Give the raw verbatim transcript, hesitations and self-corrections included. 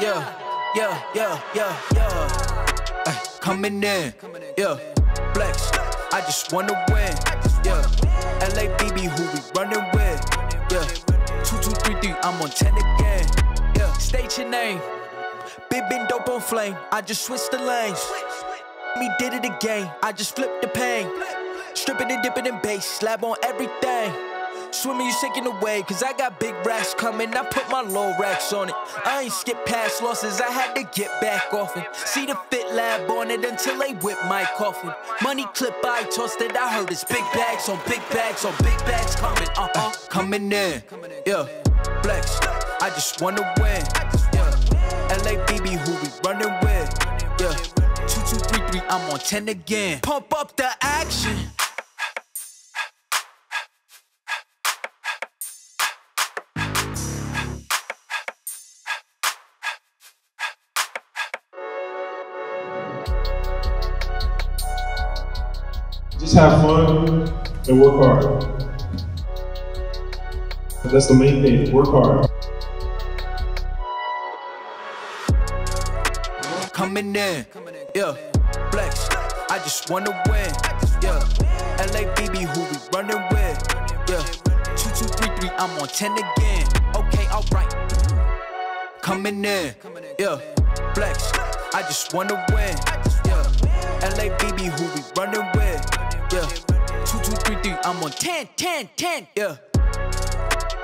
yeah, yeah, yeah, yeah, yeah. Ay, coming in, yeah, flex, I just wanna win, yeah. L A B B, who we running with, yeah. Two, two, three, three, I'm on ten again, yeah. State your name, big been dope on flame. I just switched the lanes. Me did it again, I just flipped the pain. Stripping and dipping in bass, slab on everything. Swimming, you sinking away, cause I got big racks coming. I put my low racks on it. I ain't skip past losses, I had to get back off it. See the fit lab on it until they whip my coffin. Money clip, I tossed it, I heard it's big bags on big bags on big bags coming, uh-uh. Coming in, yeah, flex, I just wanna win, yeah. L A B B, who we running with, yeah. Two, two, three, three, I'm on ten again. Pump up the action. Just have fun and work hard. That's the main thing, work hard. Coming in, yeah, flex, I just wanna win, yeah. L A B B, who we running with, yeah. Two, two, three, three, I'm on ten again, okay, alright. Coming in, yeah, flex, I just wanna win, yeah. L A B B, who we running with, yeah. Two, two, three, three, I'm on ten, ten, ten, yeah.